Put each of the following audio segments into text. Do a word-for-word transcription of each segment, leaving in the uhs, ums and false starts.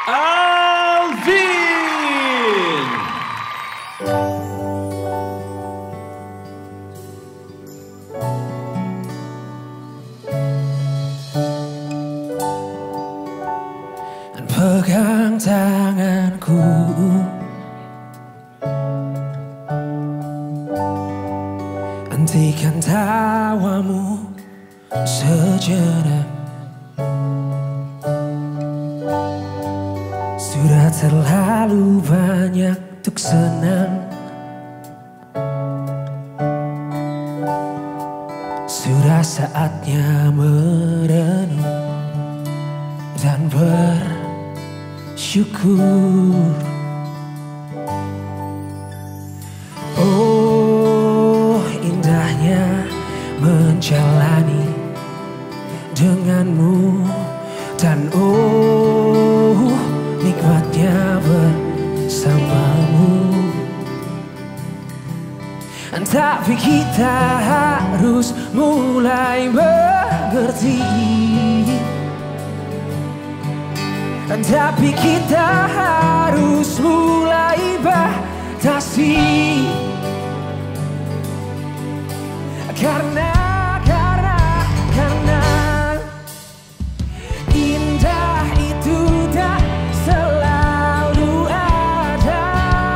Alvin. Pegang tanganku, hentikan tawamu sejenak. Sudah terlalu banyak untuk senang, sudah saatnya merenung dan bersyukur. Oh, indahnya menjalani denganmu, dan oh, nikmatnya bersamamu. Tapi kita harus mulai mengerti, tapi kita harus mulai batasi. Karena, karena, karena indah itu tak selalu ada,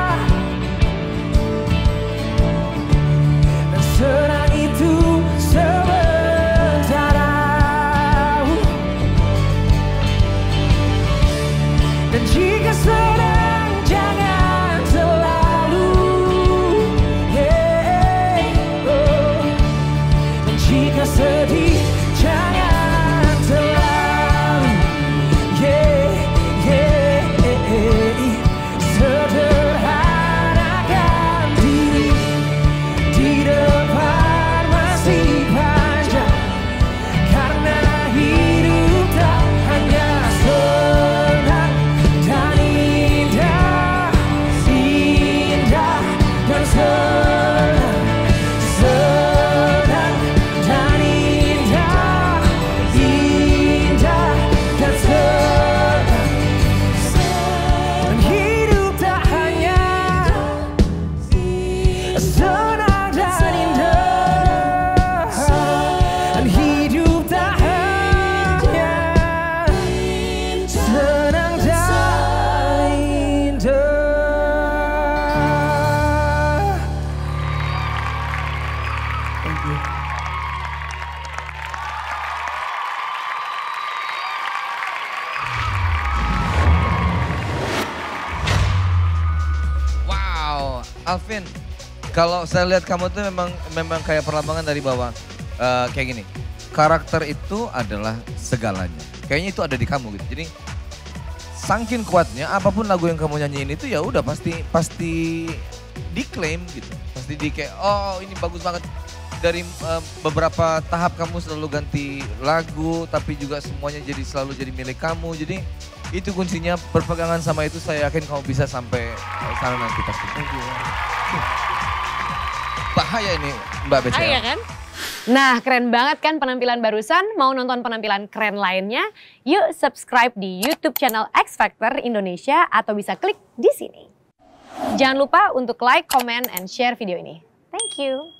dan senang itu sementara. Dan jika senang jangan selalu, yeah, oh. Dan jika sedih jangan selalu, yeah, yeah, yeah. Sederhanakan diri, di depan masih panjang, karena hidup tak hanya senang dan indah, indah dan senang, senang dan indah, indah dan senang. Dan hidup tak hanya senang dan indah, dan hidup tak hanya senang dan indah. Thank you. Wow, Alvin, kalau saya lihat kamu tuh memang memang kayak perlambangan dari bawah. Eh, kayak gini, karakter itu adalah segalanya. Kayaknya itu ada di kamu gitu. Jadi saking kuatnya, apapun lagu yang kamu nyanyiin itu ya udah pasti pasti diklaim gitu. Pasti di kayak, oh ini bagus banget. Dari eh, beberapa tahap kamu selalu ganti lagu, tapi juga semuanya jadi selalu jadi milik kamu. Jadi itu kuncinya, berpegangan sama itu, saya yakin kamu bisa sampai eh, sana nanti pasti. Thank you. Bahaya ini Mbak Beca. Bahaya kan? Nah, keren banget kan penampilan barusan? Mau nonton penampilan keren lainnya? Yuk subscribe di YouTube channel X Factor Indonesia atau bisa klik di sini. Jangan lupa untuk like, comment, and share video ini. Thank you.